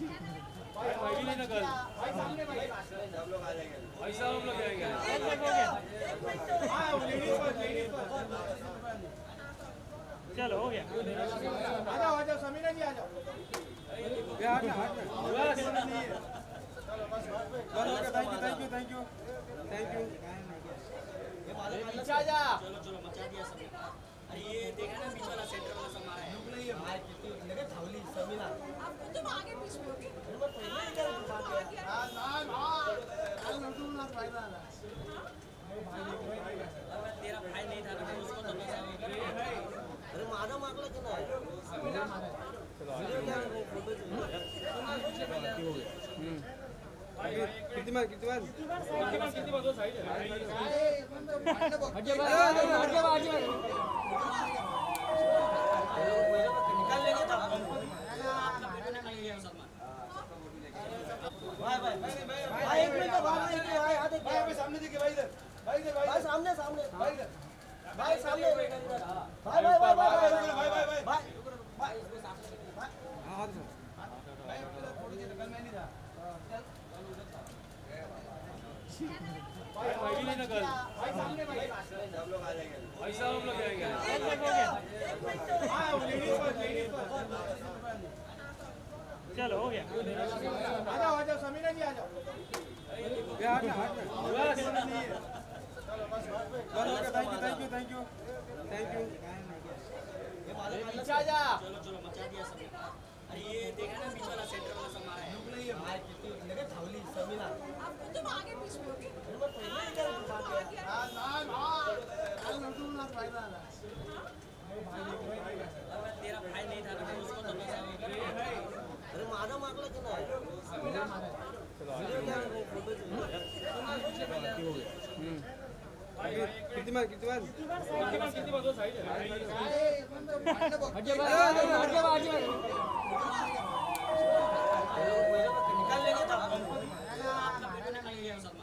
भाई भी लेना कल। भाई सामने भाई सब लोग आ जाएंगे। भाई साहब हम लोग जाएंगे। चलो हो गया। आ जाओ समीना जी आ जाओ। Thank you. पीछे आ जा। चलो मचा दिया सबने। अरे ये देखा ना बीच वाला सेंटर वाला सब मारा है। भाई कितनी लगे धावली समीना। अब तुम आगे बीच में होगे। पहले इधर भाग गया। तेरा भाई नहीं था ना उसको तो अरे मारो मागला क्यों ना कितनी बार दो साइड निकाल लेंगे था भाई एक मिनट भाई आ देखिए भाई सामने देखिए भाई इधर भाई सामने सामने भाई इधर भाई सामने भाई भाई भी लेना कल। भाई सामने भाई सब लोग आ जाएंगे। भाई साहब हम लोग जाएंगे। चलो हो गया। आ जाओ समीना जी आ जाओ। Thank you. पीछे आ जा। चलो मचा दिया सबने। अरे ये देखा ना बीच वाला सेंटर वाला सब मारा है। भाई कितनी लगे धावली समीना। अब तुम आगे बीच में होगे। पहले इधर भाग गया। तेरा भाई नहीं था ना उसको तो अरे मारो मागला क्यों ना कितनी बार दो साइड निकाल लेंगे था सब